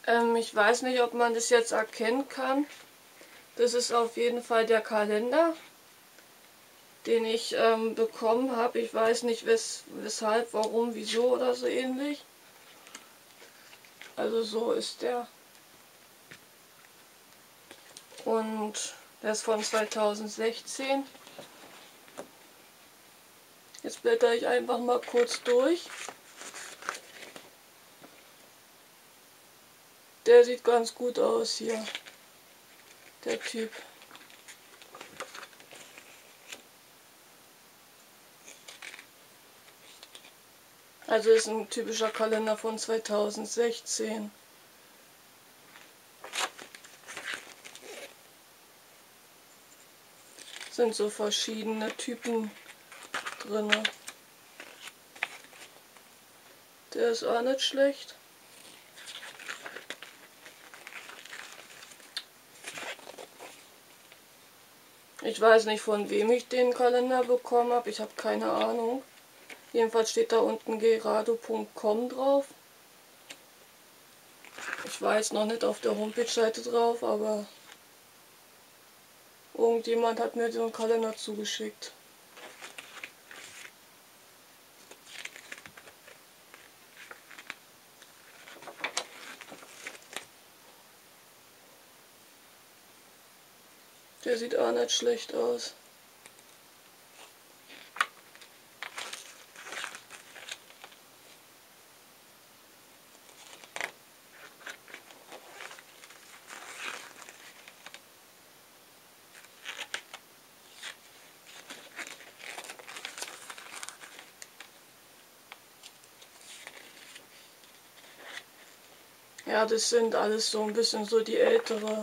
Ich weiß nicht, ob man das jetzt erkennen kann. Das ist auf jeden Fall der Kalender, den ich bekommen habe. Ich weiß nicht weshalb, warum, wieso oder so ähnlich. Also so ist der. Und der ist von 2016. Jetzt blätter ich einfach mal kurz durch. Der sieht ganz gut aus hier, der Typ. Also ist ein typischer Kalender von 2016. Sind so verschiedene Typen drin. Der ist auch nicht schlecht. Ich weiß nicht, von wem ich den Kalender bekommen habe. Ich habe keine Ahnung. Jedenfalls steht da unten gerado.com drauf. Ich weiß noch nicht auf der Homepage-Seite drauf, aber irgendjemand hat mir den Kalender zugeschickt. Der sieht auch nicht schlecht aus. Ja, das sind alles so ein bisschen so die ältere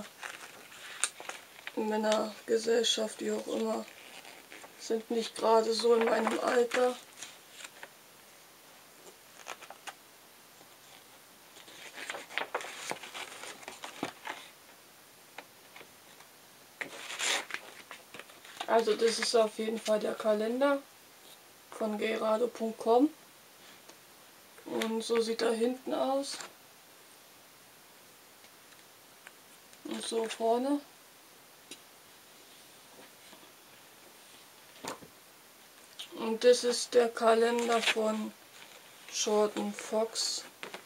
Männergesellschaft, wie auch immer. Sind nicht gerade so in meinem Alter. Also das ist auf jeden Fall der Kalender von gerado.com. Und so sieht er hinten aus. Und so vorne. Und das ist der Kalender von Jordan Fox.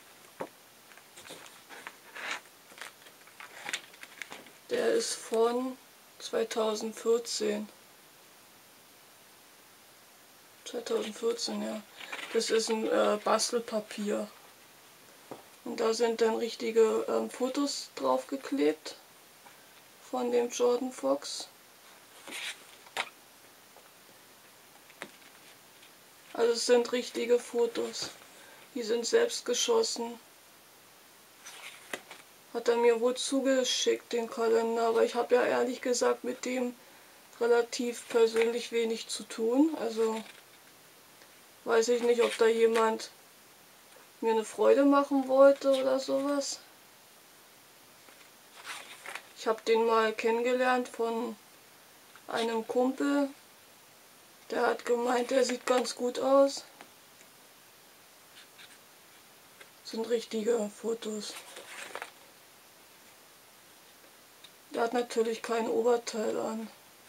Der ist von 2014. 2014, ja. Das ist ein Bastelpapier. Und da sind dann richtige Fotos drauf geklebt von dem Jordan Fox. Also es sind richtige Fotos. Die sind selbst geschossen. Hat er mir wohl zugeschickt, den Kalender, aber ich habe ja ehrlich gesagt mit dem relativ persönlich wenig zu tun. Also weiß ich nicht, ob da jemand mir eine Freude machen wollte oder sowas. Ich habe den mal kennengelernt von einem Kumpel. Der hat gemeint, der sieht ganz gut aus. Das sind richtige Fotos. Der hat natürlich kein Oberteil an.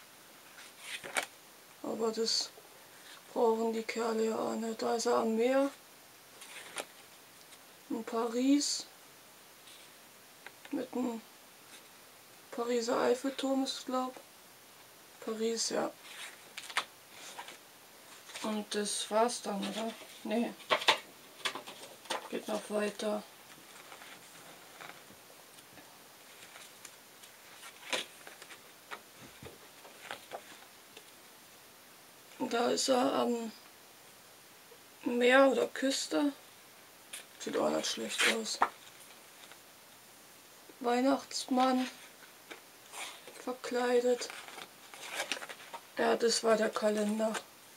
Aber das brauchen die Kerle ja auch nicht. Da ist er am Meer. In Paris. Mit einem Pariser Eiffelturm ist es, glaube ich. Paris, ja. Und das war's dann, oder? Nee. Geht noch weiter. Da ist er am Meer oder Küste. Sieht auch nicht schlecht aus. Weihnachtsmann verkleidet. Ja, das war der Kalender.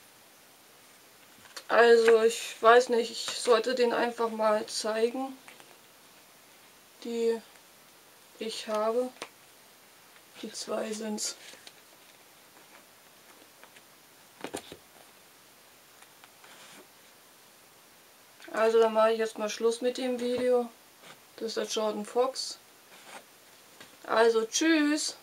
Also ich weiß nicht, ich sollte den einfach mal zeigen, die ich habe. Die zwei sind's. Also dann mache ich jetzt mal Schluss mit dem Video. Das ist der Jordan Fox. Also tschüss!